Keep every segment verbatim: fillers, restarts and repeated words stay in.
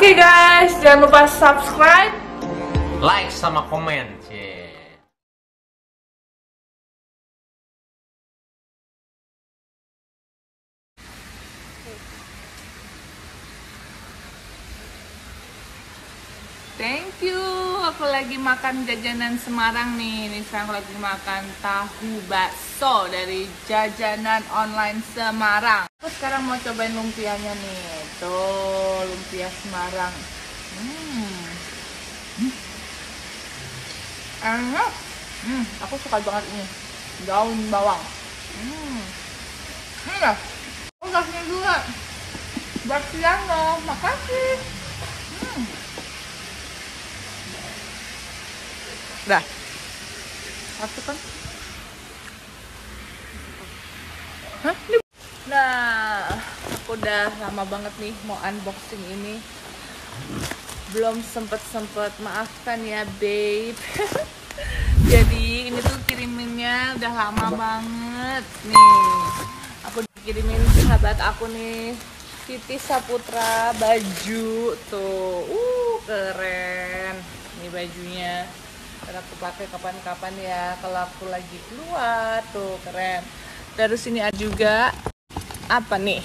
Oke guys, jangan lupa subscribe, like sama komen. Cie. Thank you. Aku lagi makan jajanan Semarang nih. Ini sekarang aku lagi makan tahu bakso dari jajanan online Semarang. Aku sekarang mau cobain lumpianya nih. Tuh, lumpia Semarang. Hmm. Hmm. Enak. Hmm, aku suka banget ini. Daun bawang. Hmm. Ini ya. Oh, gasnya juga. Baksiano, makasih. Hmm. Dah. Satu kan? Hah? Nah, aku udah lama banget nih mau unboxing ini. Belum sempet-sempet, maafkan ya babe. Jadi ini tuh kiriminnya udah lama banget nih. Aku dikirimin sahabat aku nih, Siti Saputra, baju tuh, uh keren. Ini bajunya. Karena aku pakai kapan-kapan ya kalau aku lagi keluar tuh, keren. Terus ini ada juga apa nih?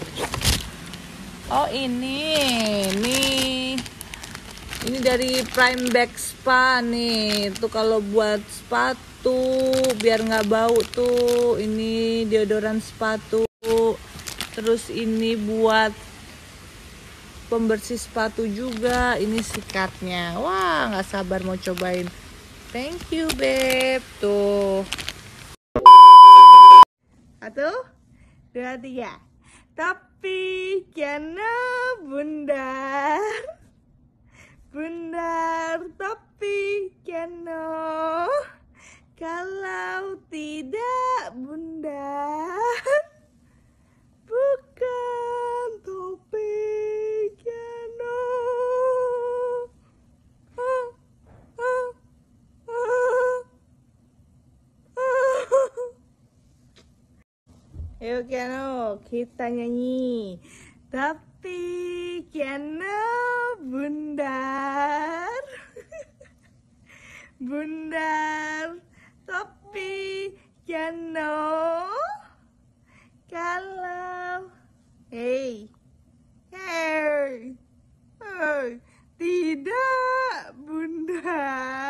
Oh ini, nih, ini dari Prime Bag Spa nih. Tuh kalau buat sepatu biar nggak bau tuh. Ini deodoran sepatu. Terus ini buat pembersih sepatu juga. Ini sikatnya. Wah, nggak sabar mau cobain. Thank you, babe. Tuh. Satu, dua, tiga. Tapi karena bundar, bundar, tapi karena kalau tidak bundar, bukan topi Keno. Ah, ah, ah, ah. Ayo Keno, kita nyanyi. Tapi Keno bundar, bundar, tapi Keno kalau hey, hey, hey, tidak bundar.